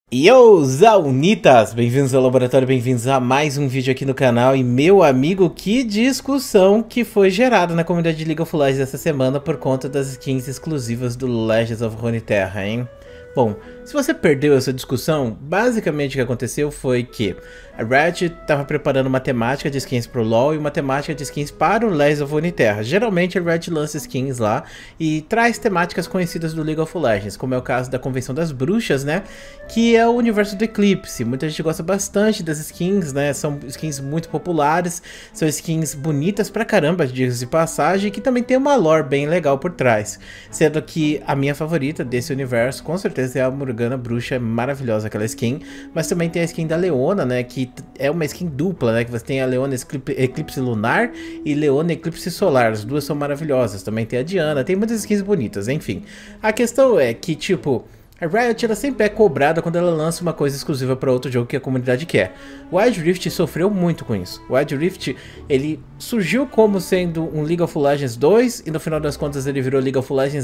Yo, Zaunitas! Bem-vindos ao laboratório, bem-vindos a mais um vídeo aqui no canal. E meu amigo, que discussão que foi gerada na comunidade de League of Legends essa semana por conta das skins exclusivas do Legends of Runeterra, hein? Bom, se você perdeu essa discussão, basicamente o que aconteceu foi que a Riot estava preparando uma temática de skins para o LoL e uma temática de skins para o Legends of Runeterra. Geralmente a Riot lança skins lá e traz temáticas conhecidas do League of Legends, como é o caso da Convenção das Bruxas, né? Que é o universo do Eclipse. Muita gente gosta bastante das skins, né? São skins muito populares, são skins bonitas pra caramba, dias de passagem, que também tem uma lore bem legal por trás. Sendo que a minha favorita desse universo, com certeza, é a Morgana Bruxa, é maravilhosa aquela skin. Mas também tem a skin da Leona, né? Que é uma skin dupla, né? Que você tem a Leona Eclipse Lunar e Leona Eclipse Solar. As duas são maravilhosas. Também tem a Diana, tem muitas skins bonitas, enfim. A questão é que, tipo, a Riot ela sempre é cobrada quando ela lança uma coisa exclusiva para outro jogo que a comunidade quer. O Wild Rift sofreu muito com isso. O Wild Rift, ele surgiu como sendo um League of Legends 2 e no final das contas ele virou League of Legends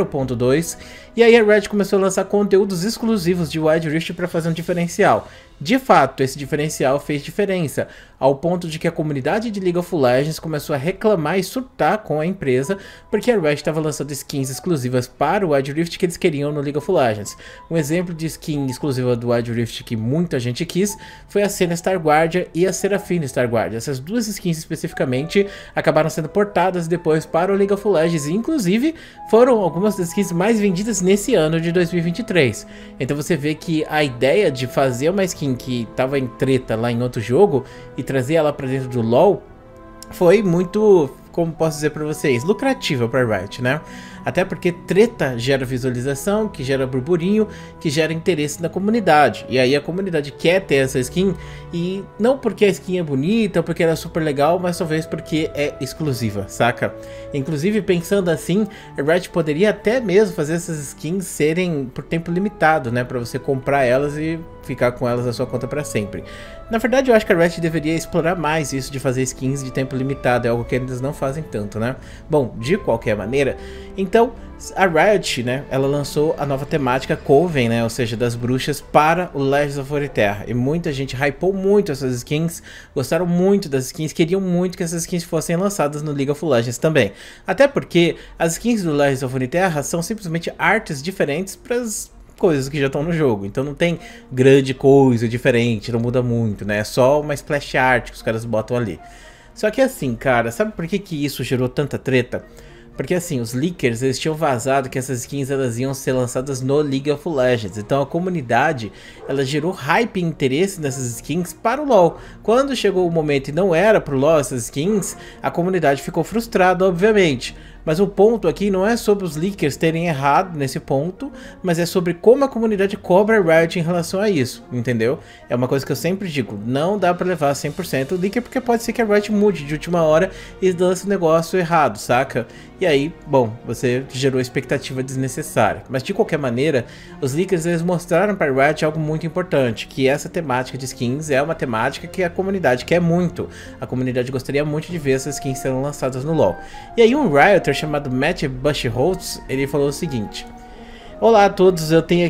0.2. E aí a Riot começou a lançar conteúdos exclusivos de Wild Rift para fazer um diferencial. De fato, esse diferencial fez diferença, ao ponto de que a comunidade de League of Legends começou a reclamar e surtar com a empresa, porque a Riot estava lançando skins exclusivas para o Wild Rift que eles queriam no League of Legends. Um exemplo de skin exclusiva do Wild Rift que muita gente quis foi a Senna Starguardia e a Serafina Starguardia. Essas duas skins especificamente acabaram sendo portadas depois para o League of Legends e inclusive foram algumas das skins mais vendidas nesse ano de 2023. Então você vê que a ideia de fazer uma skin que estava em treta lá em outro jogo e trazer ela para dentro do LoL foi muito, como posso dizer para vocês, lucrativa para Riot, né? Até porque treta gera visualização, que gera burburinho, que gera interesse na comunidade. E aí a comunidade quer ter essa skin, e não porque a skin é bonita, ou porque ela é super legal, mas talvez porque é exclusiva, saca? Inclusive, pensando assim, a Riot poderia até mesmo fazer essas skins serem por tempo limitado, né? Pra você comprar elas e ficar com elas na sua conta para sempre. Na verdade, eu acho que a Riot deveria explorar mais isso de fazer skins de tempo limitado, é algo que eles não fazem tanto, né? Bom, de qualquer maneira, então a Riot, né, ela lançou a nova temática Coven, né, ou seja, das bruxas para o Legends of Runeterra, e muita gente hypou muito essas skins, gostaram muito das skins, queriam muito que essas skins fossem lançadas no League of Legends também, até porque as skins do Legends of Runeterra são simplesmente artes diferentes para as coisas que já estão no jogo, então não tem grande coisa diferente, não muda muito, né, é só uma splash art que os caras botam ali. Só que assim, cara, sabe por que que isso gerou tanta treta? Porque assim, os leakers, eles tinham vazado que essas skins elas iam ser lançadas no League of Legends. Então a comunidade, ela gerou hype e interesse nessas skins para o LoL. Quando chegou o momento e não era pro LoL essas skins, a comunidade ficou frustrada, obviamente. Mas o ponto aqui não é sobre os leakers terem errado nesse ponto, mas é sobre como a comunidade cobra a Riot em relação a isso, entendeu? É uma coisa que eu sempre digo, não dá pra levar 100% o leaker, porque pode ser que a Riot mude de última hora e lance o negócio errado, saca? E aí, bom, você gerou expectativa desnecessária. Mas de qualquer maneira, os leakers eles mostraram para a Riot algo muito importante, que essa temática de skins é uma temática que a comunidade quer muito. A comunidade gostaria muito de ver essas skins sendo lançadas no LoL. E aí um Rioter chamado Matt Bushholtz, ele falou o seguinte: olá a todos, eu tenho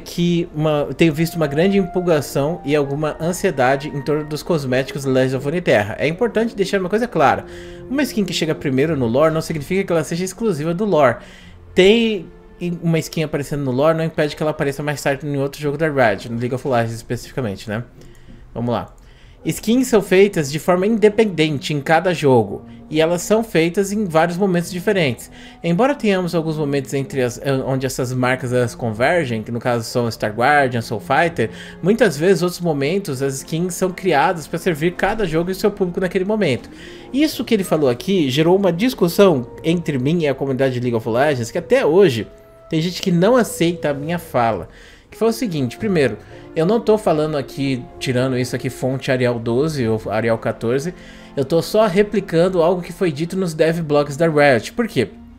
visto uma grande empolgação e alguma ansiedade em torno dos cosméticos do Legends of Runeterra. É importante deixar uma coisa clara, uma skin que chega primeiro no lore não significa que ela seja exclusiva do lore. Tem uma skin aparecendo no lore, não impede que ela apareça mais tarde em outro jogo da Riot, no League of Legends especificamente, né? Vamos lá. Skins são feitas de forma independente em cada jogo, e elas são feitas em vários momentos diferentes. Embora tenhamos alguns momentos onde essas marcas elas convergem, que no caso são Star Guardian, Soul Fighter, muitas vezes outros momentos as skins são criadas para servir cada jogo e seu público naquele momento. Isso que ele falou aqui gerou uma discussão entre mim e a comunidade de League of Legends, que até hoje tem gente que não aceita a minha fala. Que foi o seguinte: primeiro, eu não tô falando aqui, tirando isso aqui fonte Arial 12 ou Arial 14, eu tô só replicando algo que foi dito nos devblogs da Riot. Por quê?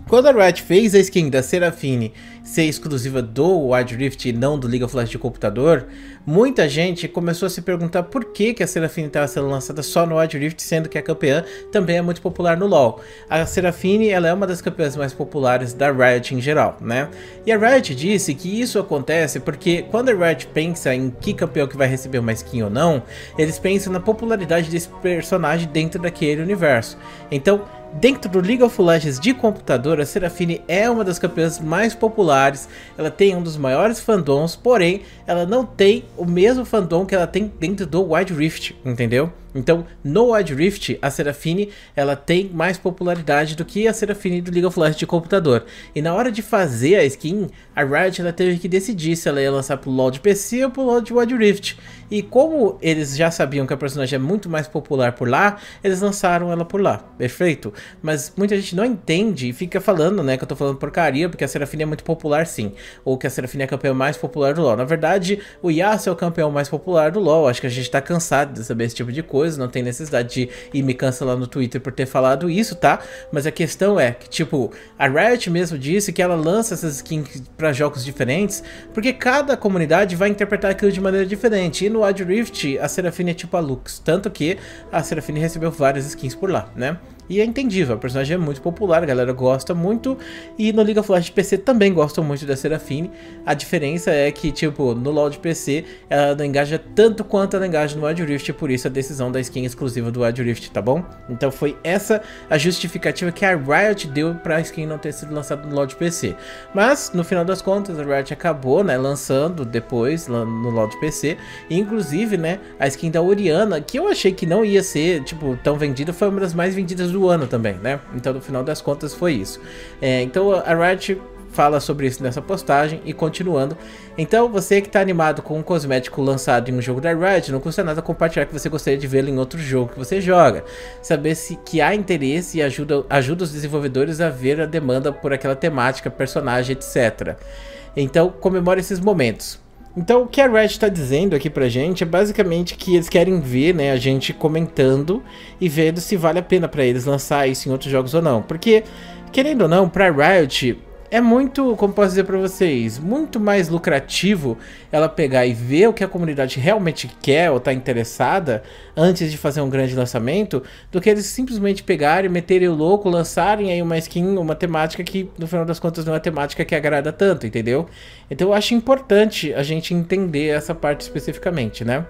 Quando a Riot fez a skin da Seraphine ser exclusiva do Wild Rift e não do League of Legends de computador, muita gente começou a se perguntar por que a Seraphine estava sendo lançada só no Wild Rift, sendo que a campeã também é muito popular no LoL. A Seraphine, ela é uma das campeãs mais populares da Riot em geral, né? E a Riot disse que isso acontece porque quando a Riot pensa em que campeão que vai receber uma skin ou não, eles pensam na popularidade desse personagem dentro daquele universo. Então, dentro do League of Legends de computador, a Seraphine é uma das campeãs mais populares, ela tem um dos maiores fandoms, porém, ela não tem o mesmo fandom que ela tem dentro do Wild Rift, entendeu? Então, no Wild Rift, a Seraphine, ela tem mais popularidade do que a Seraphine do League of Legends de computador. E na hora de fazer a skin, a Riot ela teve que decidir se ela ia lançar pro LoL de PC ou pro LoL de Wild Rift. E como eles já sabiam que a personagem é muito mais popular por lá, eles lançaram ela por lá, perfeito? Mas muita gente não entende e fica falando, né, que eu tô falando porcaria, porque a Seraphine é muito popular sim, ou que a Seraphine é a campeã mais popular do LoL. Na verdade, o Yasuo é o campeão mais popular do LoL, acho que a gente tá cansado de saber esse tipo de coisa, não tem necessidade de ir me cancelar no Twitter por ter falado isso, tá? Mas a questão é que, tipo, a Riot mesmo disse que ela lança essas skins pra jogos diferentes, porque cada comunidade vai interpretar aquilo de maneira diferente, e no Wild Rift a Seraphine é tipo a Lux, tanto que a Seraphine recebeu várias skins por lá, né? E é entendível, a personagem é muito popular, a galera gosta muito, e no League of Legends de PC também gostam muito da Seraphine. A diferença é que, tipo, no LoL de PC, ela não engaja tanto quanto ela engaja no Wild Rift, por isso a decisão da skin exclusiva do Wild Rift, tá bom? Então foi essa a justificativa que a Riot deu pra skin não ter sido lançada no LoL de PC. Mas, no final das contas, a Riot acabou, né, lançando depois no LoL de PC, e inclusive, né, a skin da Orianna, que eu achei que não ia ser, tipo, tão vendida, foi uma das mais vendidas do ano também, né? Então no final das contas foi isso. Então a Riot fala sobre isso nessa postagem e continuando. Então você que está animado com um cosmético lançado em um jogo da Riot, não custa nada compartilhar que você gostaria de vê-lo em outro jogo que você joga. Saber se que há interesse e ajuda os desenvolvedores a ver a demanda por aquela temática, personagem, etc. Então comemore esses momentos. Então o que a Riot está dizendo aqui pra gente é basicamente que eles querem ver, né, a gente comentando e vendo se vale a pena pra eles lançar isso em outros jogos ou não. Porque, querendo ou não, pra Riot é muito, como posso dizer pra vocês, muito mais lucrativo ela pegar e ver o que a comunidade realmente quer ou tá interessada antes de fazer um grande lançamento, do que eles simplesmente pegarem, meterem o louco, lançarem aí uma skin, uma temática que no final das contas não é uma temática que agrada tanto, entendeu? Então eu acho importante a gente entender essa parte especificamente, né?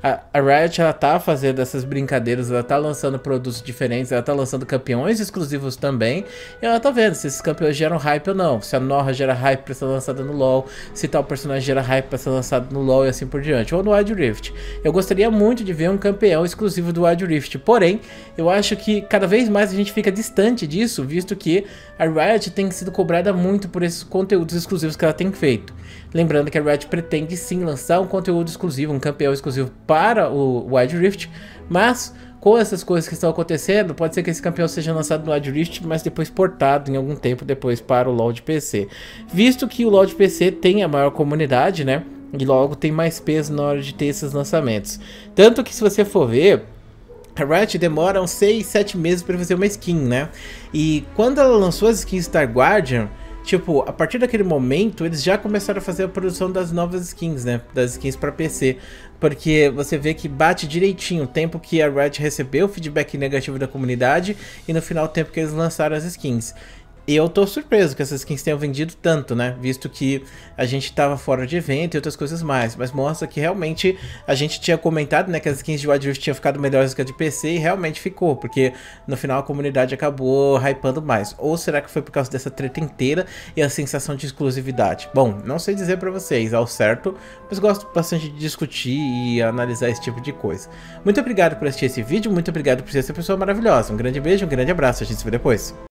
A Riot, ela tá fazendo essas brincadeiras, ela tá lançando produtos diferentes, ela tá lançando campeões exclusivos também, e ela tá vendo se esses campeões geram hype ou não, se a Norra gera hype pra ser lançada no LoL, se tal personagem gera hype pra ser lançado no LoL e assim por diante, ou no Wild Rift. Eu gostaria muito de ver um campeão exclusivo do Wild Rift, porém, eu acho que cada vez mais a gente fica distante disso, visto que a Riot tem sido cobrada muito por esses conteúdos exclusivos que ela tem feito. Lembrando que a Riot pretende sim lançar um conteúdo exclusivo, um campeão exclusivo para o Wild Rift, mas com essas coisas que estão acontecendo, pode ser que esse campeão seja lançado no Wild Rift, mas depois portado em algum tempo depois para o LoL de PC. Visto que o LoL de PC tem a maior comunidade, né? E logo tem mais peso na hora de ter esses lançamentos. Tanto que se você for ver, a Riot demora uns 6, 7 meses para fazer uma skin, né? E quando ela lançou as skins Star Guardian, tipo, a partir daquele momento, eles já começaram a fazer a produção das novas skins, né? Das skins para PC. Porque você vê que bate direitinho o tempo que a Riot recebeu o feedback negativo da comunidade e no final o tempo que eles lançaram as skins. E eu tô surpreso que essas skins tenham vendido tanto, né? Visto que a gente tava fora de evento e outras coisas mais. Mas mostra que realmente a gente tinha comentado, né? Que as skins de Wild Rift tinham ficado melhores que a de PC e realmente ficou. Porque no final a comunidade acabou hypando mais. Ou será que foi por causa dessa treta inteira e a sensação de exclusividade? Bom, não sei dizer pra vocês ao certo, mas gosto bastante de discutir e analisar esse tipo de coisa. Muito obrigado por assistir esse vídeo, muito obrigado por ser essa pessoa maravilhosa. Um grande beijo, um grande abraço, a gente se vê depois.